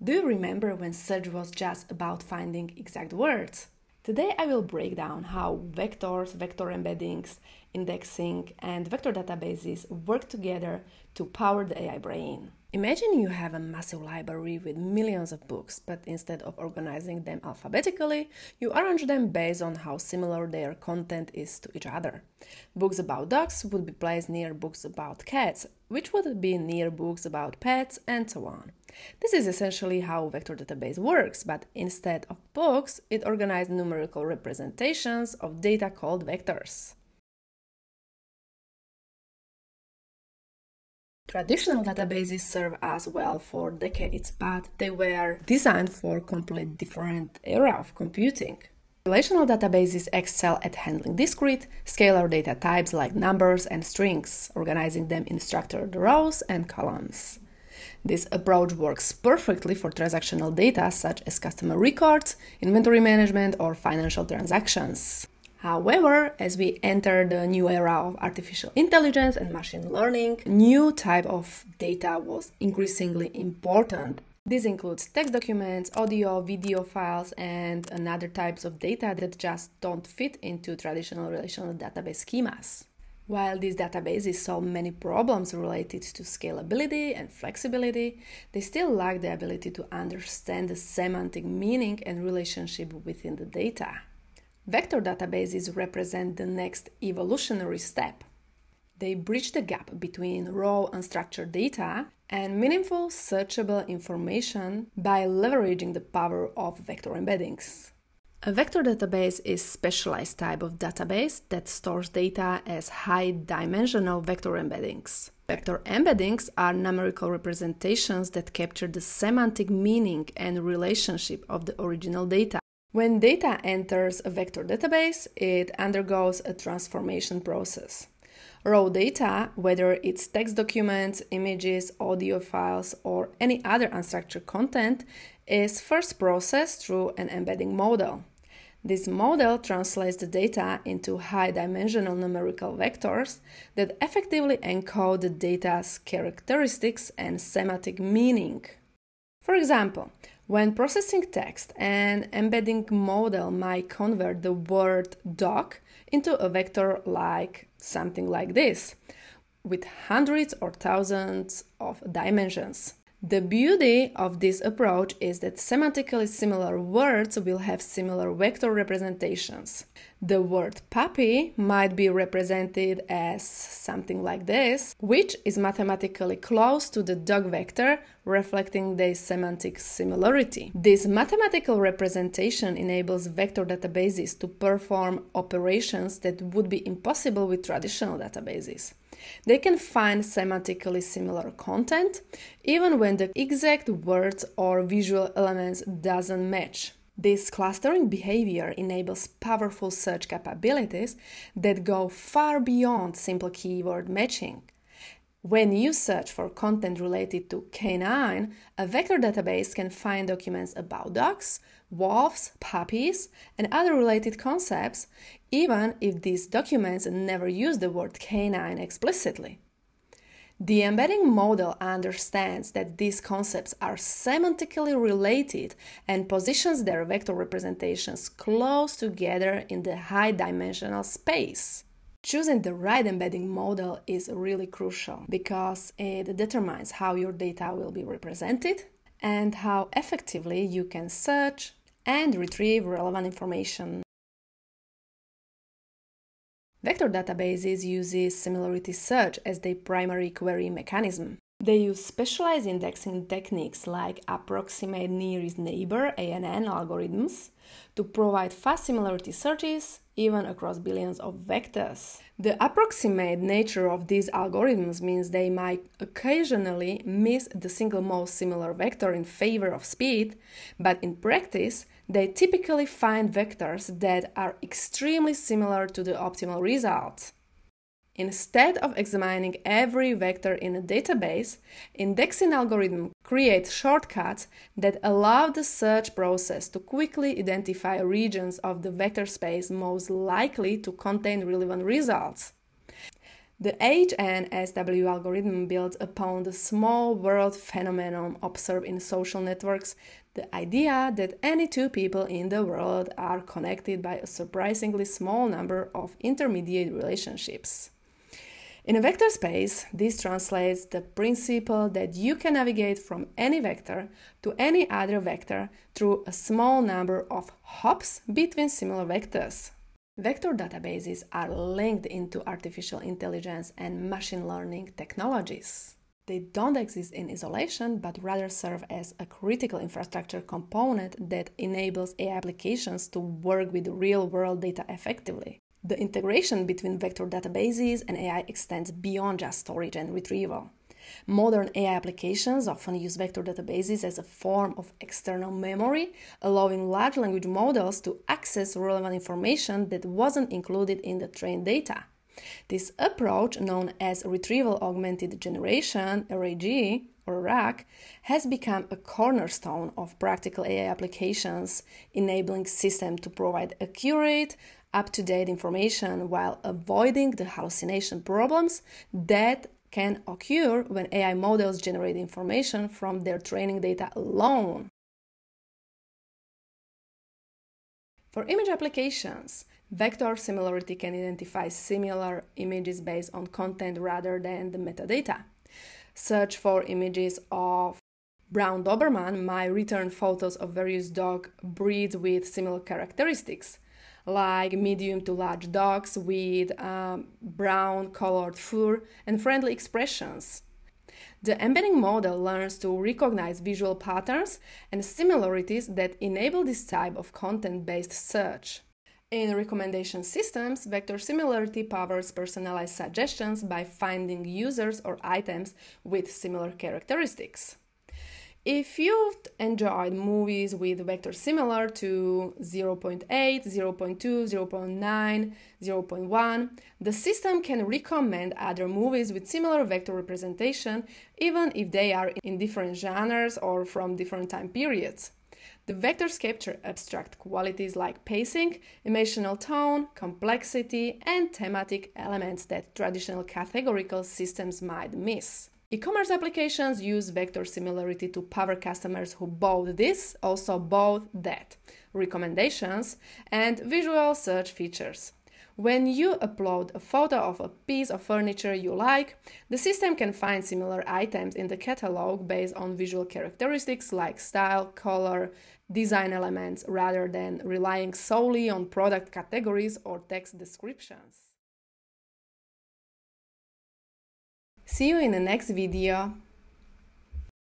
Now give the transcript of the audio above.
Do you remember when search was just about finding exact words? Today I will break down how vectors, vector embeddings, indexing, and vector databases work together to power the AI brain. Imagine you have a massive library with millions of books, but instead of organizing them alphabetically, you arrange them based on how similar their content is to each other. Books about dogs would be placed near books about cats, which would be near books about pets, and so on. This is essentially how a vector database works, but instead of books, it organizes numerical representations of data called vectors. Traditional databases served us well for decades, but they were designed for a completely different era of computing. Relational databases excel at handling discrete, scalar data types like numbers and strings, organizing them in structured rows and columns. This approach works perfectly for transactional data such as customer records, inventory management, or financial transactions. However, as we enter the new era of artificial intelligence and machine learning, new type of data was increasingly important. This includes text documents, audio, video files, and other types of data that just don't fit into traditional relational database schemas. While these databases solve many problems related to scalability and flexibility, they still lack the ability to understand the semantic meaning and relationship within the data. Vector databases represent the next evolutionary step. They bridge the gap between raw unstructured data and meaningful searchable information by leveraging the power of vector embeddings. A vector database is a specialized type of database that stores data as high-dimensional vector embeddings. Vector embeddings are numerical representations that capture the semantic meaning and relationship of the original data. When data enters a vector database, it undergoes a transformation process. Raw data, whether it's text documents, images, audio files, or any other unstructured content, is first processed through an embedding model. This model translates the data into high-dimensional numerical vectors that effectively encode the data's characteristics and semantic meaning. For example, when processing text, an embedding model might convert the word dog into a vector like something like this, with hundreds or thousands of dimensions. The beauty of this approach is that semantically similar words will have similar vector representations. The word puppy might be represented as something like this, which is mathematically close to the dog vector, reflecting the semantic similarity. This mathematical representation enables vector databases to perform operations that would be impossible with traditional databases. They can find semantically similar content, even when the exact words or visual elements doesn't match. This clustering behavior enables powerful search capabilities that go far beyond simple keyword matching. When you search for content related to canine, a vector database can find documents about dogs, wolves, puppies, and other related concepts, even if these documents never use the word canine explicitly. The embedding model understands that these concepts are semantically related and positions their vector representations close together in the high-dimensional space. Choosing the right embedding model is really crucial because it determines how your data will be represented and how effectively you can search and retrieve relevant information. Vector databases use similarity search as their primary query mechanism. They use specialized indexing techniques like approximate nearest neighbor (ANN) algorithms to provide fast similarity searches even across billions of vectors. The approximate nature of these algorithms means they might occasionally miss the single most similar vector in favor of speed, but in practice, they typically find vectors that are extremely similar to the optimal result. Instead of examining every vector in a database, indexing algorithms create shortcuts that allow the search process to quickly identify regions of the vector space most likely to contain relevant results. The HNSW algorithm builds upon the small world phenomenon observed in social networks, the idea that any two people in the world are connected by a surprisingly small number of intermediate relationships. In a vector space, this translates the principle that you can navigate from any vector to any other vector through a small number of hops between similar vectors. Vector databases are linked into artificial intelligence and machine learning technologies. They don't exist in isolation, but rather serve as a critical infrastructure component that enables AI applications to work with real-world data effectively. The integration between vector databases and AI extends beyond just storage and retrieval. Modern AI applications often use vector databases as a form of external memory, allowing large language models to access relevant information that wasn't included in the trained data. This approach, known as Retrieval Augmented Generation, RAG, or RAG, has become a cornerstone of practical AI applications, enabling systems to provide accurate, up-to-date information while avoiding the hallucination problems that can occur when AI models generate information from their training data alone. For image applications, vector similarity can identify similar images based on content rather than the metadata. Search for images of brown Doberman might return photos of various dog breeds with similar characteristics, like medium to large dogs with brown colored fur and friendly expressions. The embedding model learns to recognize visual patterns and similarities that enable this type of content-based search. In recommendation systems, vector similarity powers personalized suggestions by finding users or items with similar characteristics. If you've enjoyed movies with vectors similar to 0.8, 0.2, 0.9, 0.1, the system can recommend other movies with similar vector representation, even if they are in different genres or from different time periods. The vectors capture abstract qualities like pacing, emotional tone, complexity, and thematic elements that traditional categorical systems might miss. E-commerce applications use vector similarity to power customers who bought this, also bought that, recommendations, and visual search features. When you upload a photo of a piece of furniture you like, the system can find similar items in the catalog based on visual characteristics like style, color, design elements, rather than relying solely on product categories or text descriptions. See you in the next video.